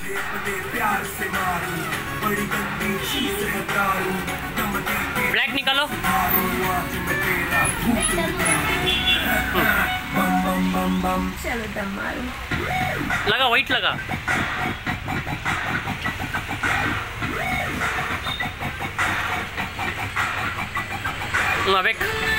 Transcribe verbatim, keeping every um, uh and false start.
Black निकालो। चलो दम मारो। लगा वाइट लगा। अब एक